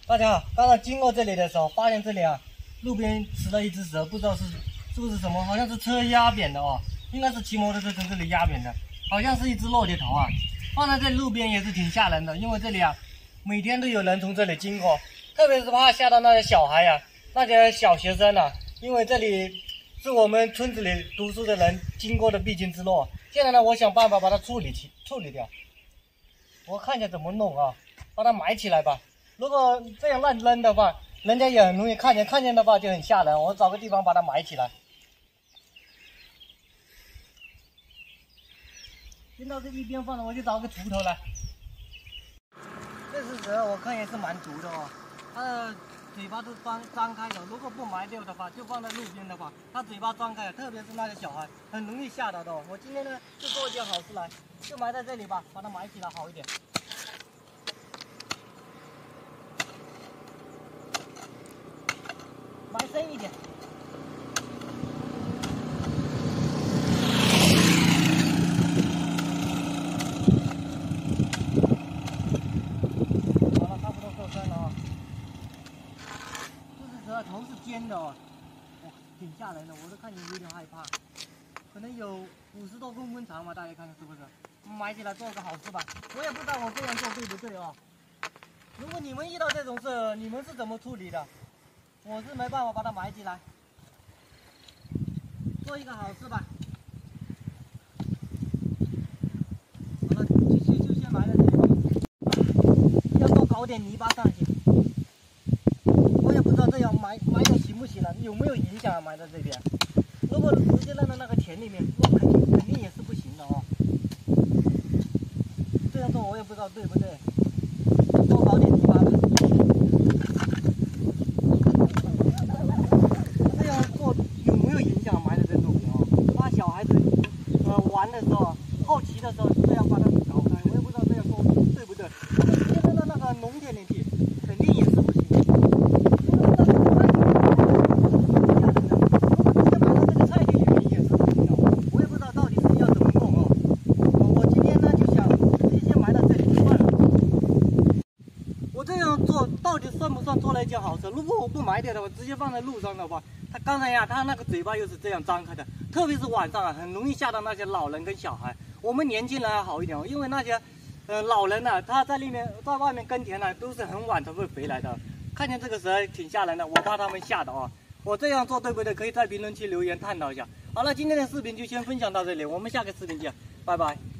大家好，刚刚经过这里的时候，发现这里路边死了一只蛇，不知道是不是什么，好像是车压扁的哦，应该是骑摩托车从这里压扁的，好像是一只骆铁头放在这路边也是挺吓人的，因为这里每天都有人从这里经过，特别是怕吓到那些小孩那些小学生因为这里是我们村子里读书的人经过的必经之路。现在呢，我想办法把它处理掉，我看一下怎么弄把它埋起来吧。如果这样乱扔的话，人家也很容易看见，看见的话就很吓人。我找个地方把它埋起来。先到这一边放了，我就找个锄头来。这只蛇我看也是蛮毒的它的嘴巴都张开的，如果不埋掉的话，就放在路边的话，它嘴巴张开了，特别是那些小孩，很容易吓到的我今天呢就做一件好事来，就埋在这里吧，把它埋起来好一点。埋深一点。好了，差不多够深了这只蛇头是尖的哇，挺吓人的，我都看见有点害怕。可能有50多公分长吧，大家看看是不是？埋起来做个好事吧。我也不知道我这样做对不对如果你们遇到这种事，你们是怎么处理的？我是没办法把它埋起来，做一个好事吧。好了，就先埋在这里吧。要多搞点泥巴上去。我也不知道这样埋的行不行了，有没有影响埋在这边？如果直接扔到那个田里面，那肯定也是不行的这样做我也不知道对不对，多搞点泥巴吧。这样做有没有影响埋在这路边怕小孩子玩的时候，好奇的时候这样把它搞开，我也不知道这样做对不对。如果直接扔到那个农田里去，肯定也是不行。到底算不算做了一件好事？如果我不埋掉的话，直接放在路上的话，它刚才它那个嘴巴又是这样张开的，特别是晚上很容易吓到那些老人跟小孩。我们年轻人还好一点因为那些老人他在外面耕田都是很晚才会回来的。看见这个蛇挺吓人的，我怕他们吓到我这样做对不对？可以在评论区留言探讨一下。好了，今天的视频就先分享到这里，我们下个视频见，拜拜。